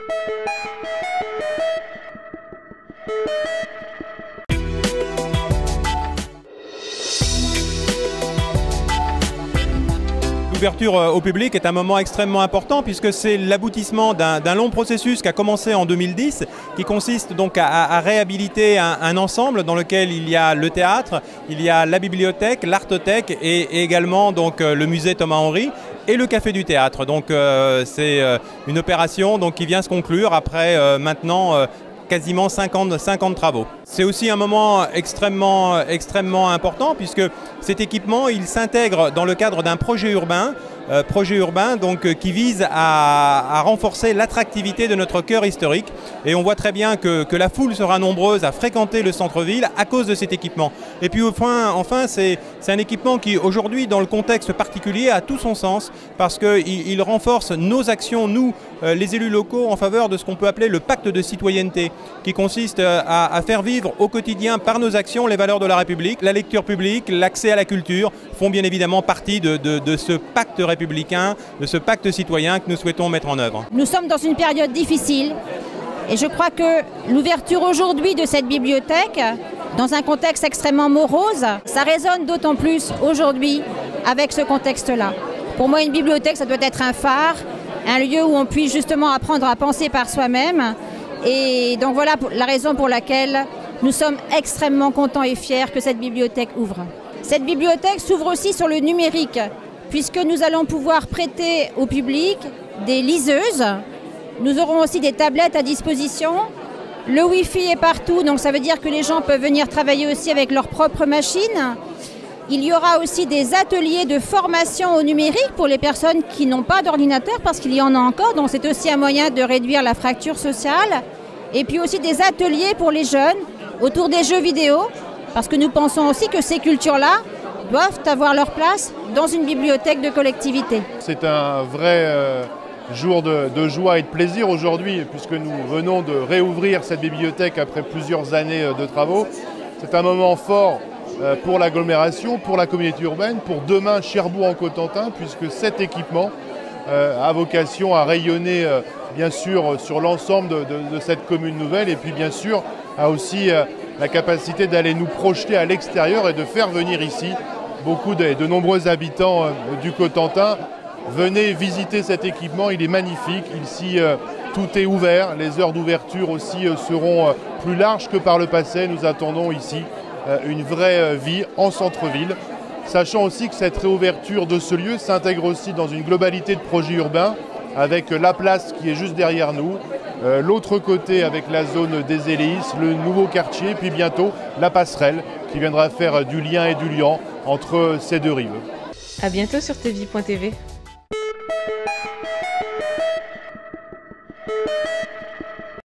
L'ouverture au public est un moment extrêmement important puisque c'est l'aboutissement d'un long processus qui a commencé en 2010, qui consiste donc à réhabiliter un ensemble dans lequel il y a le théâtre, il y a la bibliothèque, l'artothèque et également donc, le musée Thomas-Henry et le Café du Théâtre. Donc c'est une opération donc, qui vient se conclure après maintenant quasiment 5 ans de travaux. C'est aussi un moment extrêmement important puisque cet équipement il s'intègre dans le cadre d'un projet urbain donc, qui vise à renforcer l'attractivité de notre cœur historique. Et on voit très bien que la foule sera nombreuse à fréquenter le centre-ville à cause de cet équipement. Et puis enfin c'est un équipement qui aujourd'hui dans le contexte particulier a tout son sens parce qu'il renforce nos actions, nous les élus locaux, en faveur de ce qu'on peut appeler le pacte de citoyenneté, qui consiste à faire vivre au quotidien par nos actions les valeurs de la République. La lecture publique, l'accès à la culture font bien évidemment partie de ce pacte républicain, de ce pacte citoyen que nous souhaitons mettre en œuvre. Nous sommes dans une période difficile et je crois que l'ouverture aujourd'hui de cette bibliothèque, dans un contexte extrêmement morose, ça résonne d'autant plus aujourd'hui avec ce contexte-là. Pour moi, une bibliothèque, ça doit être un phare, un lieu où on puisse justement apprendre à penser par soi-même. Et donc voilà la raison pour laquelle nous sommes extrêmement contents et fiers que cette bibliothèque ouvre. Cette bibliothèque s'ouvre aussi sur le numérique, puisque nous allons pouvoir prêter au public des liseuses. Nous aurons aussi des tablettes à disposition. Le Wi-Fi est partout, donc ça veut dire que les gens peuvent venir travailler aussi avec leurs propres machines. Il y aura aussi des ateliers de formation au numérique pour les personnes qui n'ont pas d'ordinateur, parce qu'il y en a encore, donc c'est aussi un moyen de réduire la fracture sociale. Et puis aussi des ateliers pour les jeunes autour des jeux vidéo, parce que nous pensons aussi que ces cultures-là doivent avoir leur place dans une bibliothèque de collectivité. C'est un vrai jour de joie et de plaisir aujourd'hui, puisque nous venons de réouvrir cette bibliothèque après plusieurs années de travaux. C'est un moment fort pour l'agglomération, pour la communauté urbaine, pour demain Cherbourg-en-Cotentin, puisque cet équipement a vocation à rayonner bien sûr sur l'ensemble de cette commune nouvelle, et puis bien sûr a aussi la capacité d'aller nous projeter à l'extérieur et de faire venir ici beaucoup de nombreux habitants du Cotentin. Venez visiter cet équipement, il est magnifique, ici tout est ouvert, les heures d'ouverture aussi seront plus larges que par le passé. Nous attendons ici une vraie vie en centre-ville, sachant aussi que cette réouverture de ce lieu s'intègre aussi dans une globalité de projets urbains avec la place qui est juste derrière nous, l'autre côté avec la zone des Hélices, le nouveau quartier, puis bientôt la passerelle qui viendra faire du lien et du liant entre ces deux rives. À bientôt sur tvie.tv.